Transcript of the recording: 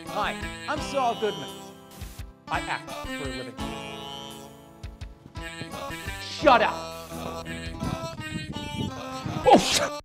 Hi, I'm Saul Goodman. I act for a living. Shut up! Oh,